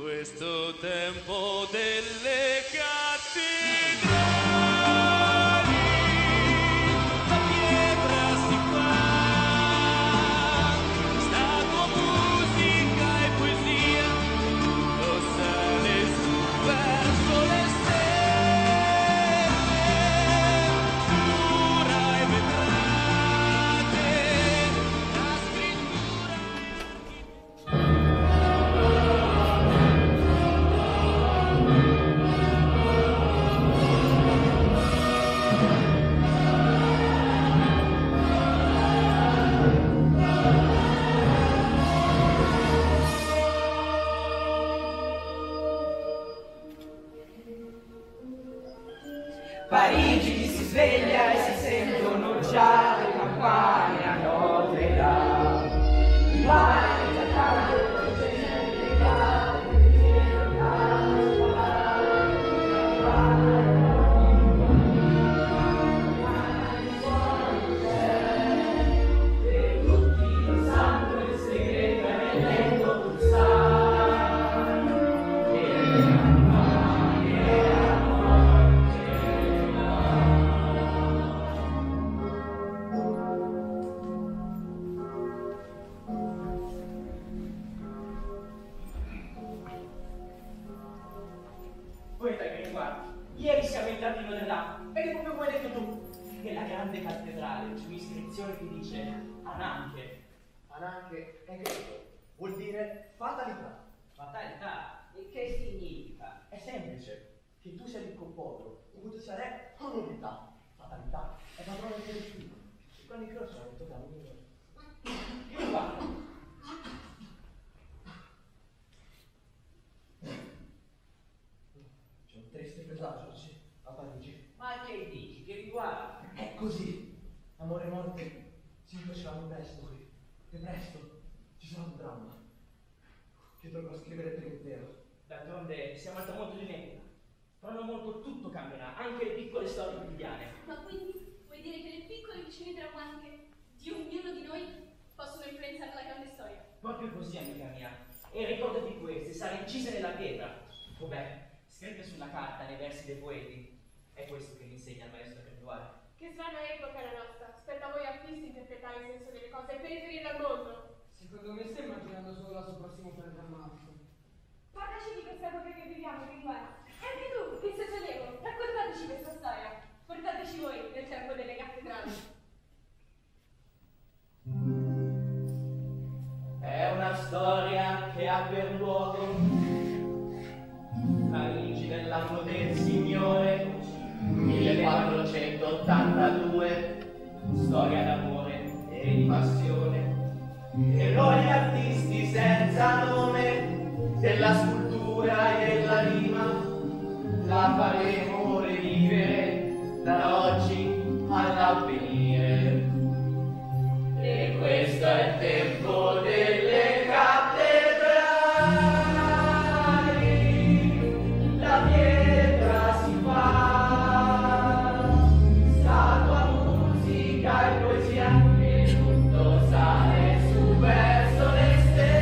questo tempo delle cattedrali, la pietra si fa statua, musica e poesia, lo sale su verso le stelle, giura e vetrate, la scrittura. Parigi si sveglia e si sentono già le campane a Notre Dame. Vai, la casa, le case, e tutti sanno il segreto è nel letto pulsare. E le campane a Poeta che mi guardi, ieri siamo entrati in Notre Dame, ed è proprio come hai detto tu, che la grande cattedrale, su iscrizione ti dice Ananche. Ananche è greco, vuol dire fatalità. Fatalità? E che significa? È semplice, che tu sia ricco o povero, che tu sia re o novità. Fatalità è padrone del figlio. E quando i croci sono detto da un Che mi guarda? C'è un triste presagio oggi a Parigi. Ma che dici? Che riguarda? È così. Amore e morte si incrocieranno presto qui. E presto ci sarà un dramma che dovrò scrivere per intero. D'altronde siamo al tramonto di un'epoca. Fra non molto tutto cambierà, anche le piccole storie quotidiane. Ma quindi vuoi dire che le piccole vicine drammatiche di ognuno di noi possono influenzare la grande storia? Proprio così, amica mia. E ricordati queste, saranno incise nella pietra. O beh, scritte sulla carta nei versi dei poeti. È questo che mi insegna il maestro Perduale. Che strana epoca la nostra. Spetta a voi artisti interpretare il senso delle cose e per riferirle al mondo. Secondo me stai immaginando solo la sua prossima opera drammatica. Parlaci di questa epoca che viviamo, che guarda. E anche tu, che sei sollievo, raccontateci questa storia. Portateci voi nel tempo delle cattedrali. È una storia che ha per luogo Parigi dell'anno del Signore 1482, storia d'amore e di passione, eroi artisti senza nome, della scultura e della rima, la faremo rivivere da oggi all'avvenire. E questo è il tempo delle cattedrali, la pietra si fa, statua, musica e poesia, e tutto sale su verso le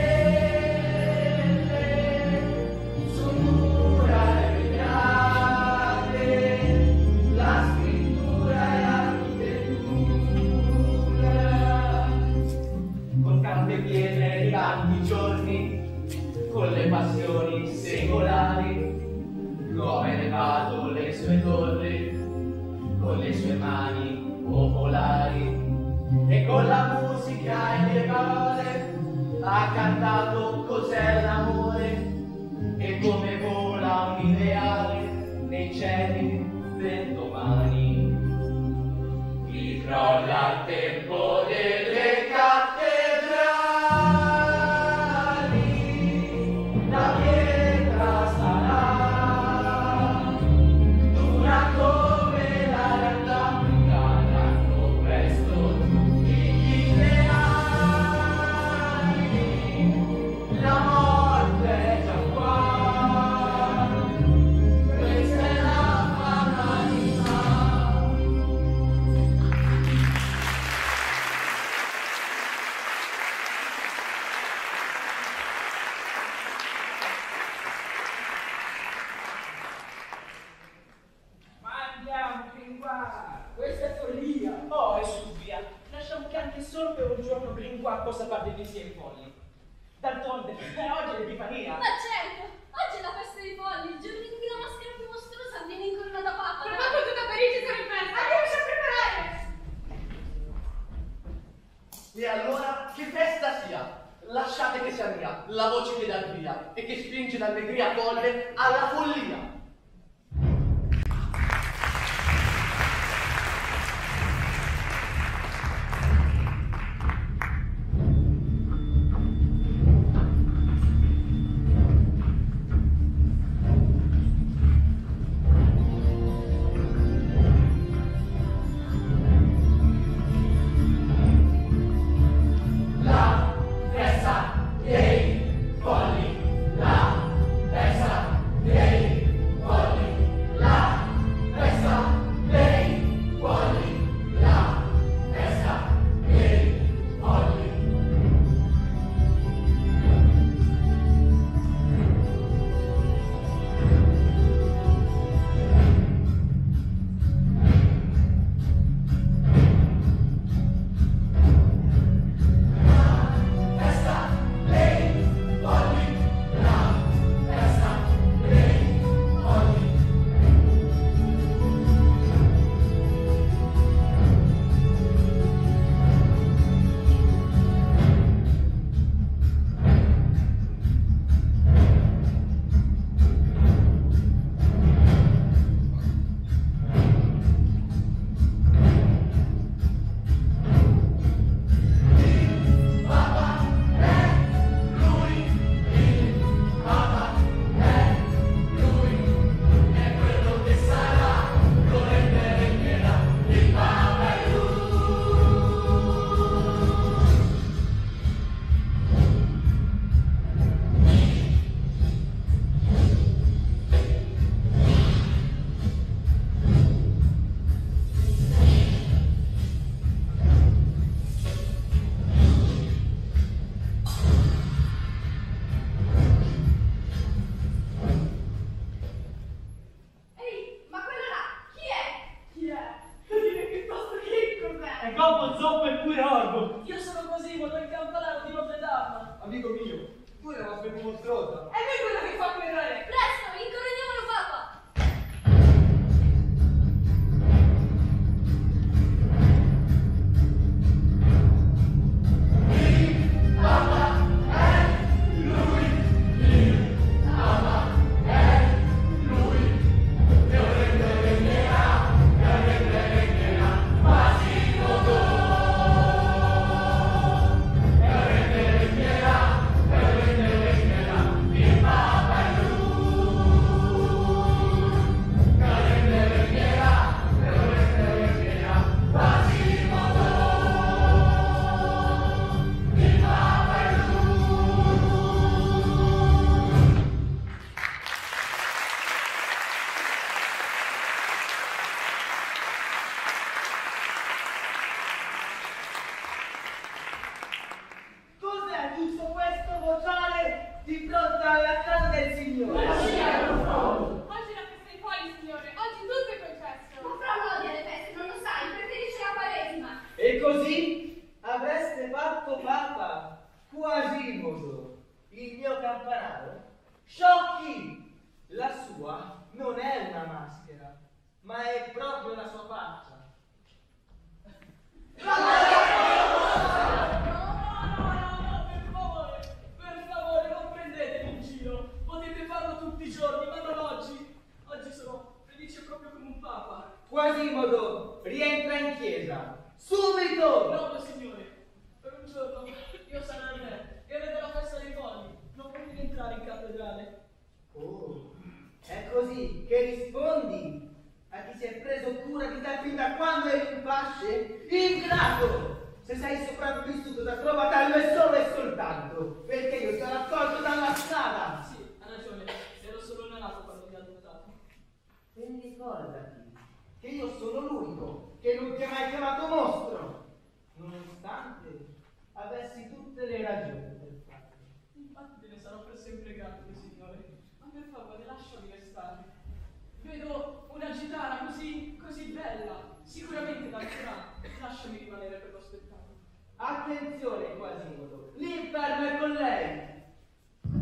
stelle, su mura e vetrate, la scrittura e l'architettura, con tante pietre di tanti giorni, con le passioni secolari, lo ha elevato le sue torri, con le sue mani popolari, e con la musica e le parole ha cantato cos'è l'amore, e come vola un ideale nei cieli del domani. Vi crolla il tempo delle cattedrali, la pietra sarà dura come la realtà, cadranno presto tutti gli ideali, Oggi è l'Epifania. Ma certo, oggi è la festa dei folli, il giorno in cui la maschera più mostruosa viene incoronata papa. Ma quando tutta Parigi sarà in festa, andiamoci a preparare! E allora che festa sia? Lasciate che sia mia la voce che dà il via e che spinge l'allegria folle alla follia. Amico mio, tu hai la nostra più mostruosa. È lui quello che fa querrare! Presto, incoroniamolo papa! Cos'è tutto questo vociare di fronte alla casa del Signore? Oggi è la festa dei poli, signore! Oggi tutto è concesso! Ma Fra non odia le feste, non lo sai, preferisce la Quaresima. E così avreste fatto papa, Quasimodo, il mio campanaro? Sciocchi! La sua non è una maschera, ma è proprio la sua faccia. Per favore, non prendetemi in giro. Potete farlo tutti i giorni, ma non oggi. Oggi sono felice proprio come un papa. Quasimodo, rientra in chiesa, subito! No, signore, per un giorno io sarò il re, e re della festa dei folli. Non potete entrare in cattedrale. Oh, è così che rispondi a chi si è preso cura di te fin da quando eri in fasce? Ingrato! Se sei sopravvissuto da trovatello è solo e soltanto perché io ti ho raccolto dalla strada. Sì, ha ragione, ero solo neonato quando mi ha adottato. E ricordati che io sono l'unico che non ti ha mai chiamato mostro, nonostante avessi tutte le ragioni per farlo. Infatti te ne sarò per sempre grato, mio signore. Ma per favore, lasciami restare. Vedo una gitana così bella. Sicuramente danzerà. Lasciami rimanere per lo spettacolo. Attenzione, Quasimodo, l'inferno è con lei.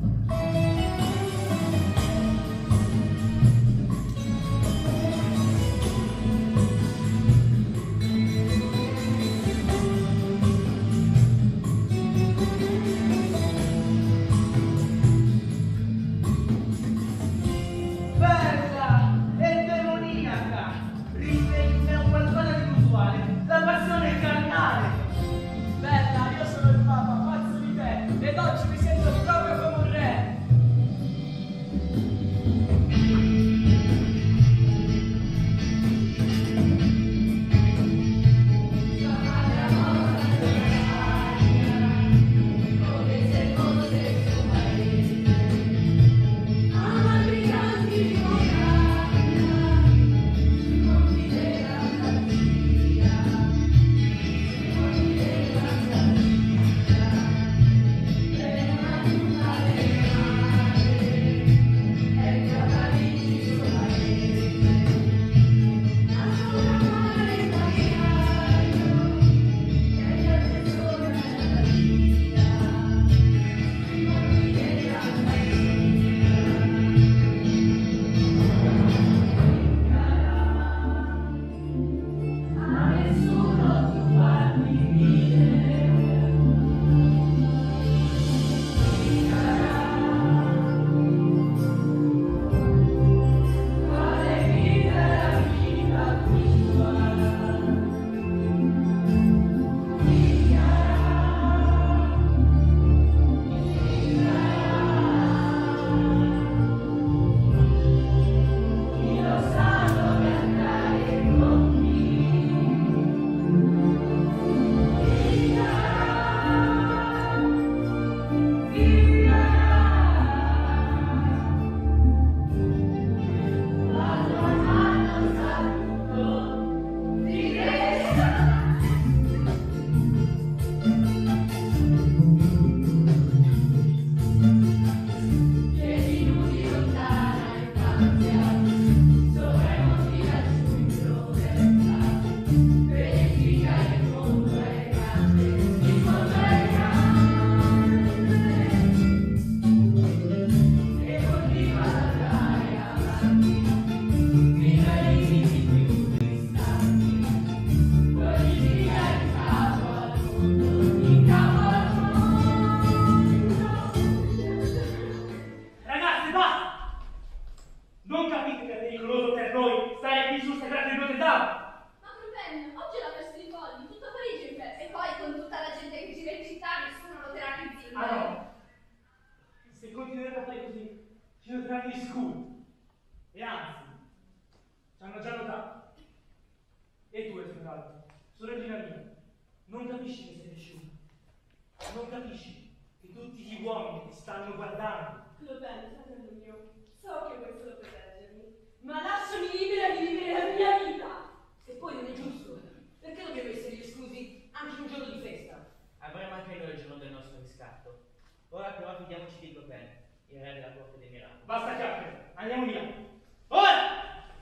continueremo a fare così fino a 3 anni di scudi. E anzi, ci hanno già notato. E tu, Esmeralda, sorellina mia, non capisci che sei cresciuta? Non capisci che tutti gli uomini ti stanno guardando? Clodagno, fratello mio, so che vuoi solo proteggermi, ma lasciami libera di vivere la mia vita! E poi non è giusto. Perché dobbiamo essere esclusi anche in un giorno di festa? Avremo anche noi il giorno del nostro riscatto. Ora però fidiamoci di Clopin, il re della corte dei miracoli. Basta chiacchiere, andiamo via. Ora!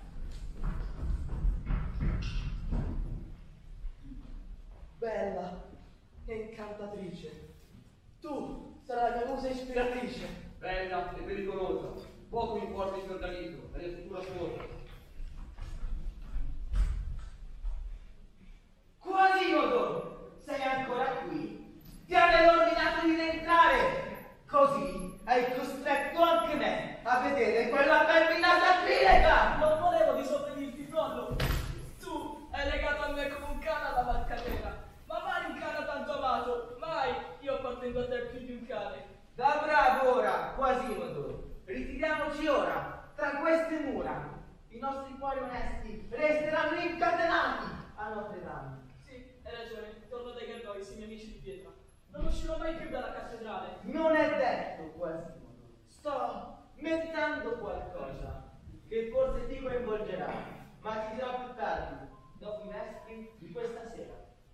Bella e incantatrice, tu sarai la mia musa ispiratrice. Bella e pericolosa, poco mi importa il fiordalito, la mia futura sposa. Quasimodo, sei ancora qui? Ti avevo ordinato di rientrare! Così hai costretto anche me a vedere quella femmina sacrilega! Non volevo disobbedire Florlo. Tu hai legato a me come un cane alla vacca nera. Ma mai un cane tanto amato, mai io appartengo a te più di un cane. Da bravo ora, Quasimodo! Ritiriamoci ora, tra queste mura. I nostri cuori onesti resteranno incatenati a Notre Dame. Sì, hai ragione, torno dai Gargoyles, i miei amici di pietra. Non uscirò mai più dalla cattedrale. Non è detto, Quasimodo. Sto meditando qualcosa che forse ti coinvolgerà, ma ti dirò più tardi, dopo i vespri di questa sera.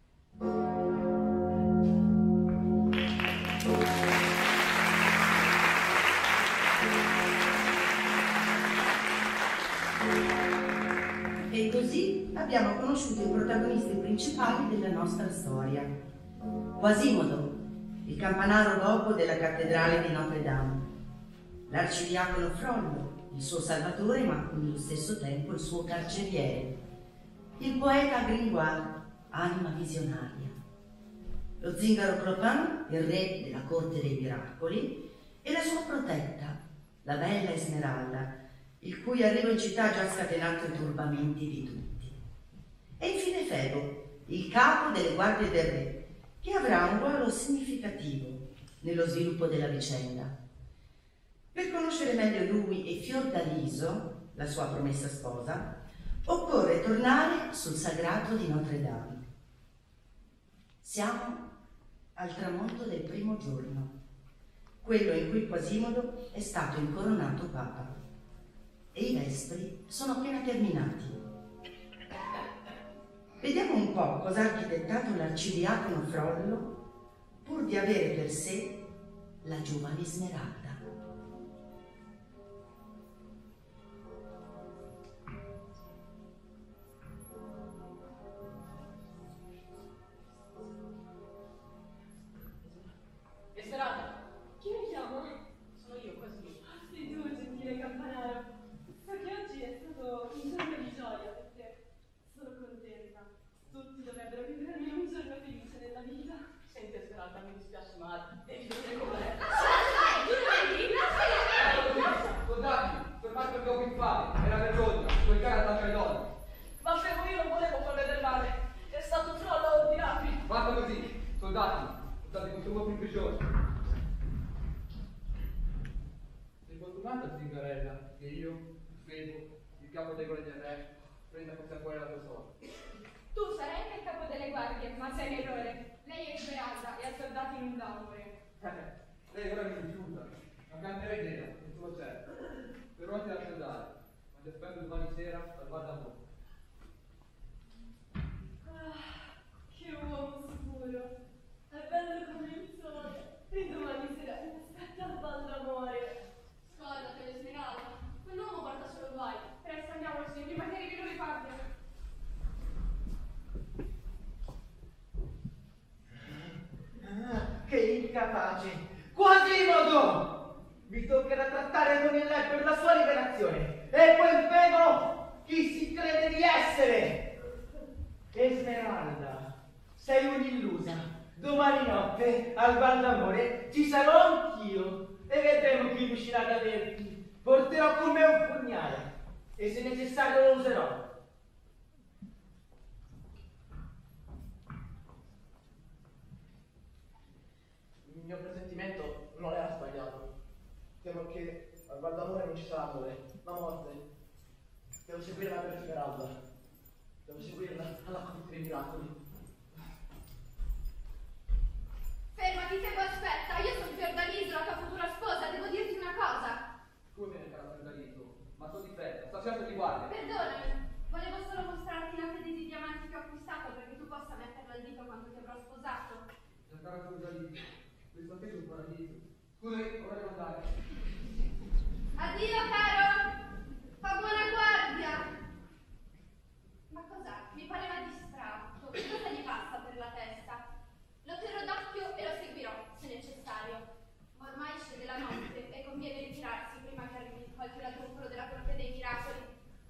E così abbiamo conosciuto i protagonisti principali della nostra storia. Quasimodo, il campanaro gobo della cattedrale di Notre Dame, l'arcidiacono Frollo, il suo salvatore ma nello stesso tempo il suo carceriere, il poeta Gringoire, anima visionaria, lo zingaro Clopin, il re della corte dei miracoli, e la sua protetta, la bella Esmeralda, il cui arrivo in città ha già scatenato i turbamenti di tutti. E infine Febo, il capo delle guardie del re, che avrà un ruolo significativo nello sviluppo della vicenda. Per conoscere meglio lui e Fiordaliso, la sua promessa sposa, occorre tornare sul sagrato di Notre Dame. Siamo al tramonto del primo giorno, quello in cui Quasimodo è stato incoronato papa, e i vespri sono appena terminati. Vediamo un po' cosa ha architettato l'arcidiacono Frollo pur di avere per sé la giovane Esmeralda. Esmeralda, Chi mi chiama? sono io, Quasimodo. Sei tu, gentile campanaro. So che oggi è stato un giorno di gioia per te. Sono contenta. Tutti dovrebbero vivere almeno un giorno felice nella vita. Senti Esmeralda, mi dispiace ma devi vedere com'è. Soldati, fermate il gioco infame, è una vergogna, quel cane attacca le donne. Ma fermo, io non volevo farle del male. È stato Frollo a ordinarmi. Basta così, soldati, state con tuo in prigione. Sei fortunata, Zingarella, che io, Febo, il capo dei guardie del re, prenda questa cuore la tua sorte. Tu sarai anche il capo delle guardie, ma sei in errore. Lei è Esmeralda e ha soldati in un d'amore. Lei ora mi rifiuta, ma canterà idea, il tuo c'è. Per ora ti lascio andare, ma ti aspetto domani sera al guardamore. Che uomo sicuro. È bello come il sole. E domani sera mi aspetta al bal d'amore. Scordate, Esmeralda. Quell'uomo porta solo guai. Presto andiamoci, prima che arrivino le guardie. Che incapace! Quasimodo! Vi toccherà trattare con il re per la sua liberazione. E quel Febo chi si crede di essere? Esmeralda, sei un'illusa. Domani notte al bal d'amore ci sarò anch'io e vedremo chi riuscirà ad averti. Porterò con me un pugnale e se necessario lo userò. Il mio presentimento non era sbagliato. Temo che al Val d'Amore non ci sarà amore, ma morte. Devo seguirla per Esmeralda. Devo seguirla alla corte dei miracoli. Fermati, Febo, aspetta, io sono Fiordaliso, la tua futura sposa, devo dirti una cosa. Come viene cara Fiordaliso? Ma sono di fretta, stasera ti guardi. Perdonami, volevo solo mostrarti la fede di diamanti che ho acquistato perché tu possa metterla al dito quando ti avrò sposato. La cara Fiordaliso, questo che è un paradiso. Scusi, ora devo andare. Addio, caro! Fa buona guardia! Ma cos'ha? Mi pareva distratto. Cosa gli passa per la testa? Lo terrò d'occhio e lo seguirò, se necessario. Ma ormai scende la notte e conviene ritirarsi prima che arrivi qualche ladruncolo della corte dei miracoli.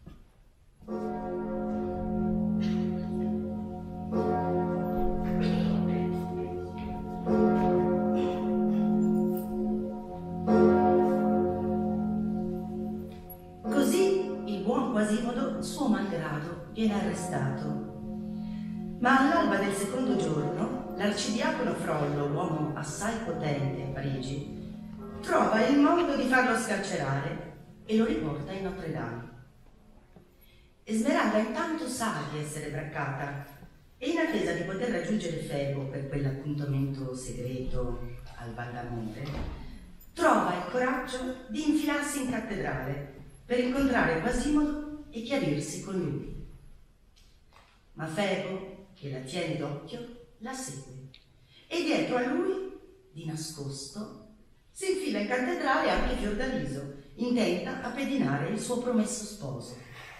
Quasimodo, suo malgrado, viene arrestato. Ma all'alba del secondo giorno, l'arcidiacono Frollo, uomo assai potente a Parigi, trova il modo di farlo scarcerare e lo riporta in Notre Dame. Esmeralda intanto sa di essere braccata e in attesa di poter raggiungere Febo per quell'appuntamento segreto al Val d'Amore, trova il coraggio di infilarsi in cattedrale per incontrare Quasimodo e chiarirsi con lui. Ma Febo, che la tiene d'occhio, la segue e dietro a lui, di nascosto, si infila in cattedrale anche Fiordaliso, intenta a pedinare il suo promesso sposo.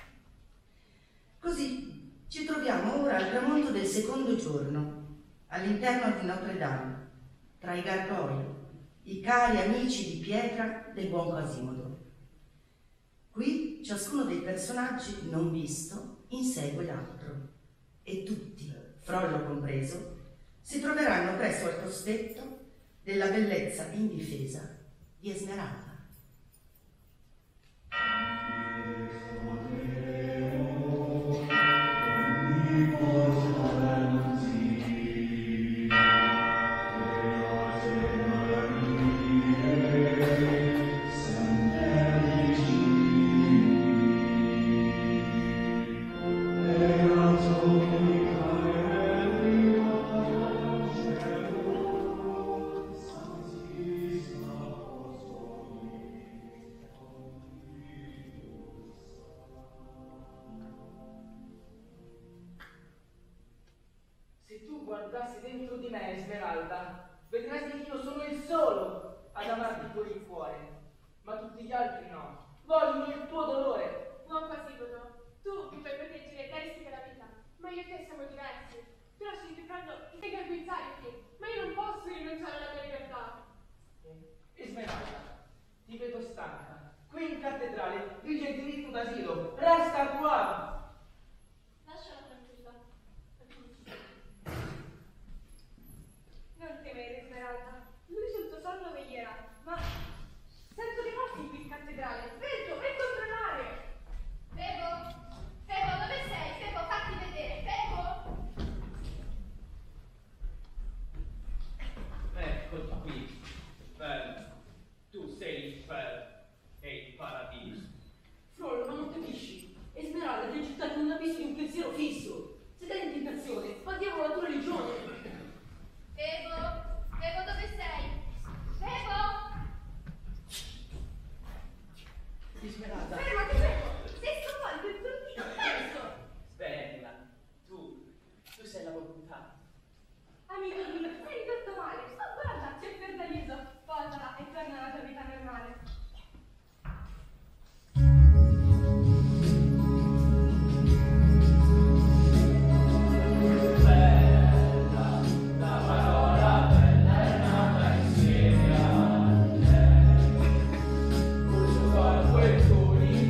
Così ci troviamo ora al tramonto del secondo giorno, all'interno di Notre Dame, tra i gargoi, i cari amici di pietra del buon Quasimodo. Qui ciascuno dei personaggi non visto insegue l'altro e tutti, Frollo compreso, si troveranno presso al cospetto della bellezza indifesa di Esmeralda. Se tu guardassi dentro di me, Esmeralda, vedresti che io sono il solo ad amarti con il cuore, ma tutti gli altri no. Vogliono il tuo dolore. Buon Quasimodo, tu mi puoi proteggere e rischi la vita, ma io e te siamo diversi. Tu lasci il Frollo i tuoi guizzarti, ma io non posso rinunciare alla mia libertà. Esmeralda, ti vedo stanca. Qui in cattedrale vige il diritto d'asilo. Resta qua. Lasciala tranquilla. Non temere, Esmeralda, lui sul tuo sonno veglierà, ma sento dei passi qui in cattedrale. Vedo, vai a controllare! Febo? Febo, dove sei? Febo, fatti vedere, Febo! Eccoti qui, bello. Tu sei l'inferno e il paradiso. Frollo, ma non capisci? Esmeralda ti ha gettato in un abisso di un pensiero fisso. Se dai indignazione, spandiamo la tua religione. Febo? Febo, dove sei? Febo? Esmeralda. Fermati, Febo! Sei sconvolto, il tontino, perso! Bella, tu sei la volontà. Amico mio, sei ridotto male. Oh, guarda, c'è Fiordaliso. Sposala e torna alla tua vita normale. Questo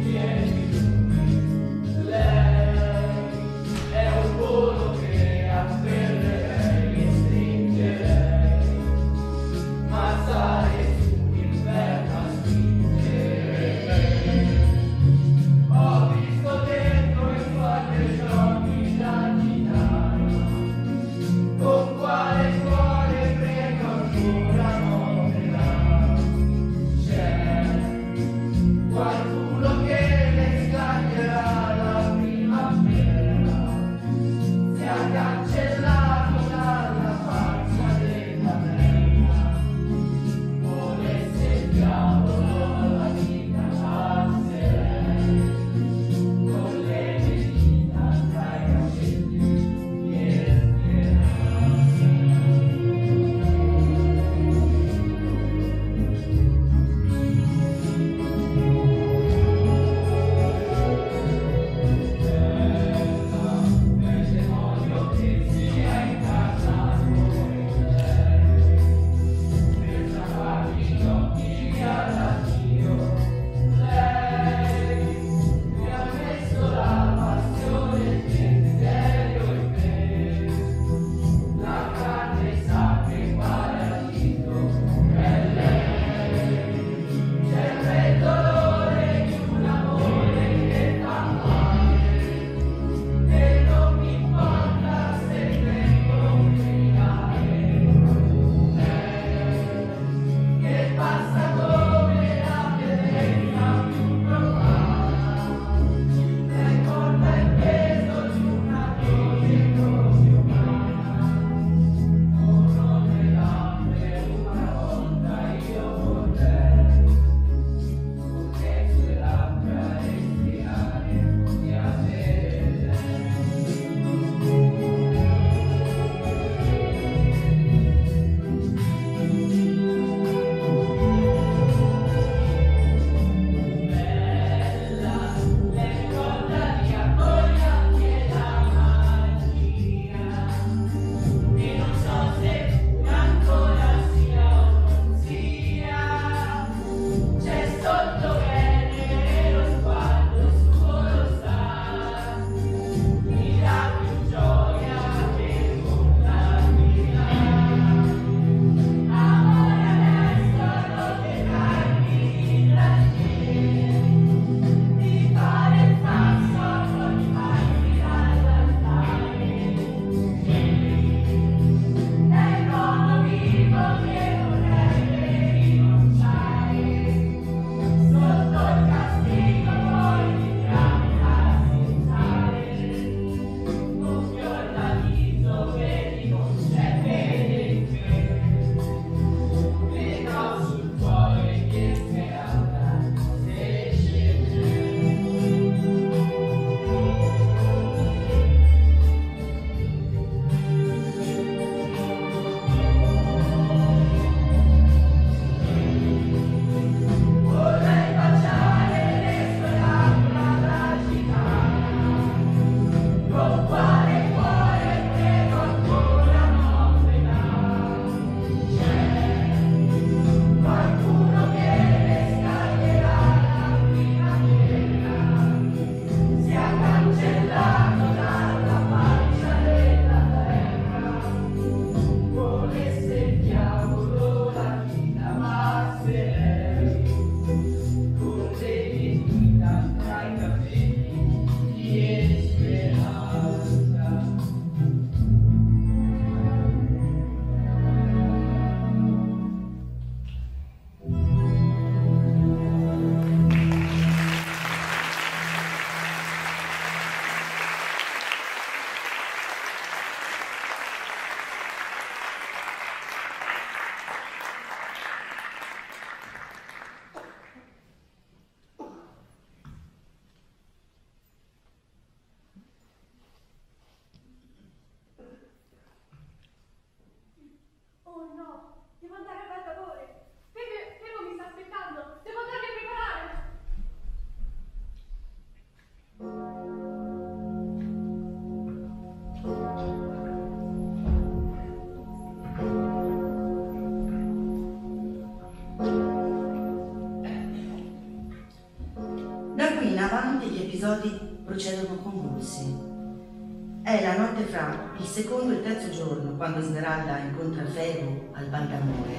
Da qui in avanti gli episodi procedono convulsi. È la notte fra il secondo e il terzo giorno quando Esmeralda incontra Febo al Val d'Amore.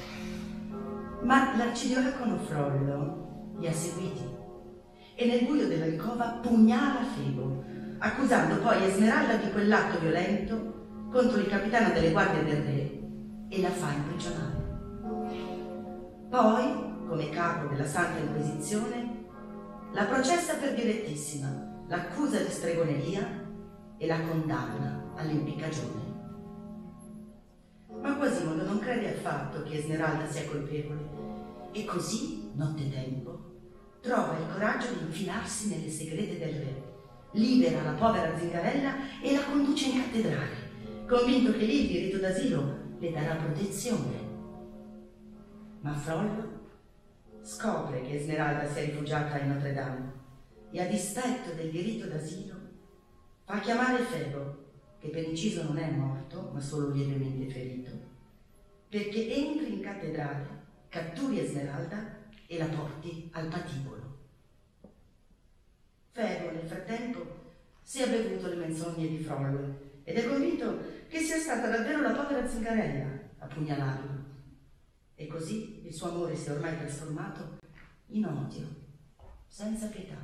Ma l'arcidiacono Frollo li ha seguiti e nel buio dell'alcova pugnala Febo, accusando poi Esmeralda di quell'atto violento contro il capitano delle guardie del re e la fa imprigionare. Poi, come capo della Santa Inquisizione, la processa per direttissima, l'accusa di stregoneria e la condanna all'impiccagione. Ma Quasimodo non crede affatto che Esmeralda sia colpevole e così, nottetempo, trova il coraggio di infilarsi nelle segrete del re, libera la povera Zingarella e la conduce in cattedrale, convinto che lì il diritto d'asilo le darà protezione. Ma Frollo scopre che Esmeralda si è rifugiata in Notre Dame e a dispetto del diritto d'asilo fa chiamare Febo, che per inciso non è morto ma solo lievemente ferito, perché entri in cattedrale, catturi Esmeralda e la porti al patibolo. Febo nel frattempo si è bevuto le menzogne di Frollo ed è convinto che sia stata davvero la povera Zingarella a pugnalarlo. E così il suo amore si è ormai trasformato in odio, senza pietà.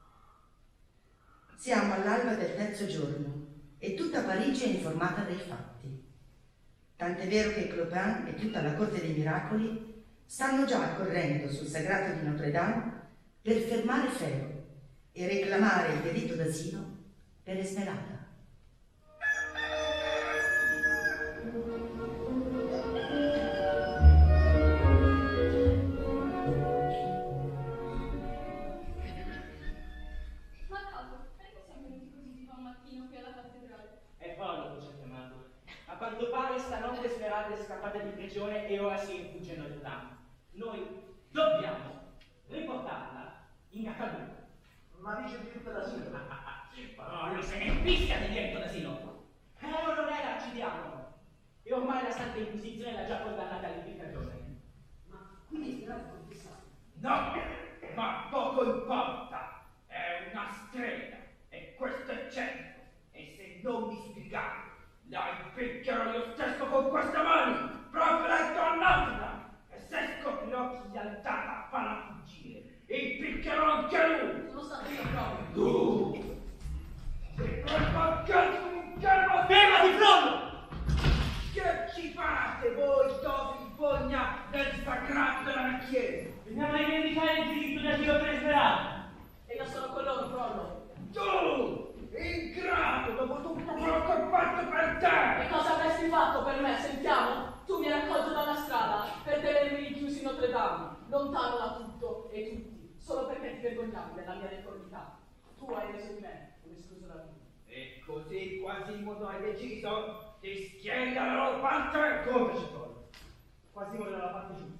Siamo all'alba del terzo giorno e tutta Parigi è informata dei fatti. Tant'è vero che Clopin e tutta la corte dei miracoli stanno già accorrendo sul sagrato di Notre Dame per fermare Febo e reclamare il diritto d'asilo per Esmeralda. A quanto pare stanotte Esmeralda è scappata di prigione e ora si rifugge in Notre Dame. Noi dobbiamo riportarla in Catalunya. Ma dice il diritto d'asilo. Proprio se ne fischia di diritto d'asilo. Però non è l'arcidiacono. E ormai la Santa Inquisizione l'ha già condannata all'impiccagione. Ma quindi Esmeralda confessa? No, ma poco importa. È una strega. E questo è certo. E se non mi spiegate, la impiccherò io stesso con queste mani, proprio la donnata, e se scoprirò chi gli altara a farla fuggire, impiccherò anche lui. Sono stato io proprio. Tu! E colpa anche un chiaro Ferma di Frollo! Che ci fate voi, topi di fogna nel sagrato della chiesa? Veniamo a rivendicare il diritto d'asilo per Esmeralda. E io sono con loro, Frollo. Tu! Ingrato, dopo tutto quello che ho fatto per te! E cosa avresti fatto per me? Sentiamo? Tu mi hai raccolto dalla strada per tenermi rinchiuso in Notre Dame, lontano da tutto e tutti, solo perché ti vergognavi della mia deformità. Tu hai reso di me un escluso da tutti. E così Quasimodo hai deciso di schieri dalla loro parte? Contaci, Frollo. Quasimodo dalla parte giusta.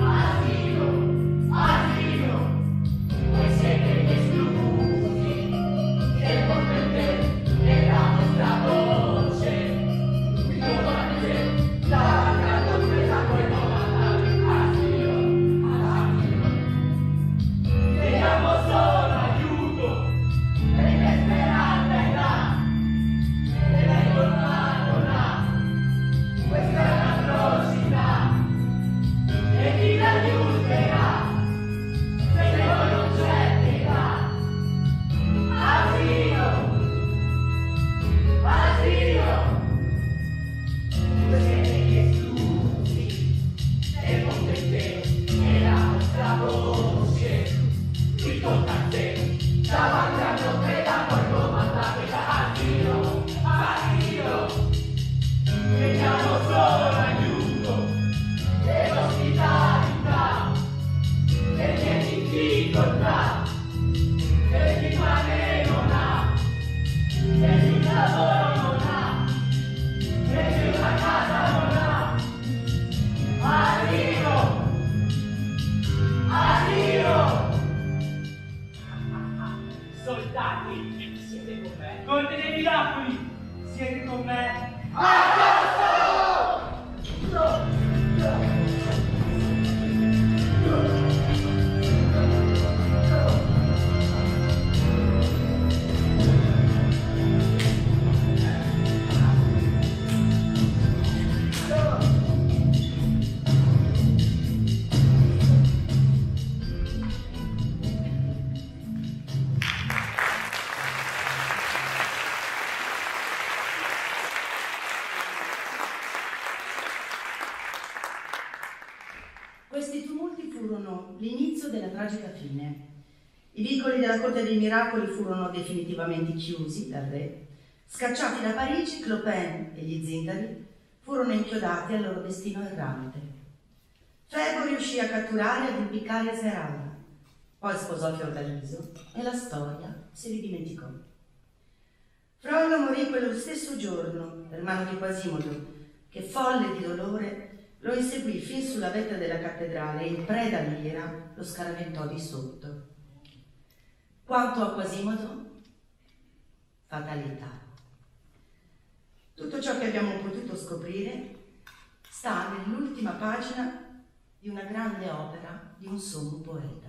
Asilo, voi siete gli esclusi. con me? Questi tumulti furono l'inizio della tragica fine. I vicoli della Corte dei Miracoli furono definitivamente chiusi dal re. Scacciati da Parigi, Clopin e gli zingari furono inchiodati al loro destino errante. Febo riuscì a catturare e ad impiccare Esmeralda, poi sposò Fiordaliso e la storia si ridimenticò. Frollo morì quello stesso giorno per mano di Quasimodo, che folle di dolore lo inseguì fin sulla vetta della cattedrale e in preda all'ira lo scaraventò di sotto. Quanto a Quasimodo, fatalità. Tutto ciò che abbiamo potuto scoprire sta nell'ultima pagina di una grande opera di un sommo poeta.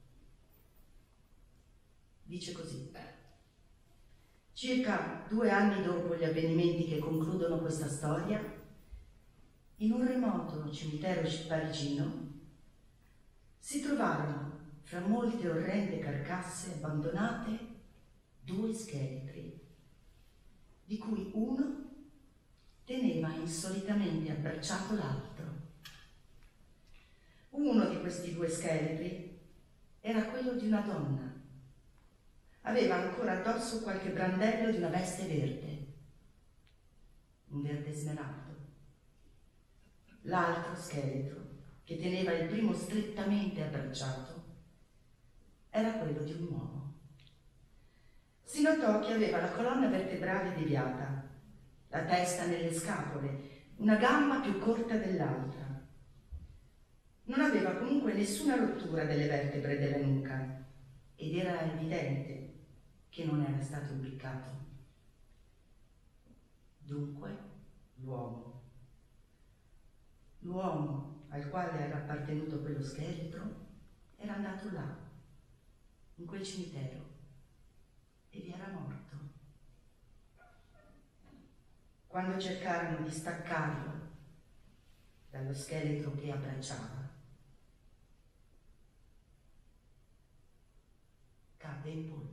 Dice così: circa 2 anni dopo gli avvenimenti che concludono questa storia, in un remoto cimitero parigino si trovarono, fra molte orrende carcasse abbandonate, 2 scheletri, di cui uno teneva insolitamente abbracciato l'altro. Uno di questi 2 scheletri era quello di una donna. Aveva ancora addosso qualche brandello di una veste verde, un verde smeraldo. L'altro scheletro, che teneva il primo strettamente abbracciato, era quello di un uomo. Si notò che aveva la colonna vertebrale deviata, la testa nelle scapole, una gamba più corta dell'altra. Non aveva comunque nessuna rottura delle vertebre della nuca ed era evidente che non era stato impiccato. Dunque, l'uomo al quale era appartenuto quello scheletro era andato là, in quel cimitero, e vi era morto. Quando cercarono di staccarlo dallo scheletro che abbracciava, cadde in polvere.